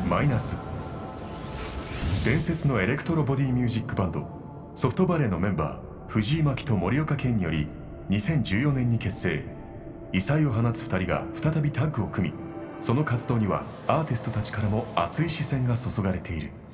マイナス。伝説のエレクトロボディミュージックバンドソフトバレーのメンバー藤井真希と森岡健により2014年に結成。異彩を放つ2人が再びタッグを組み、その活動にはアーティストたちからも熱い視線が注がれている。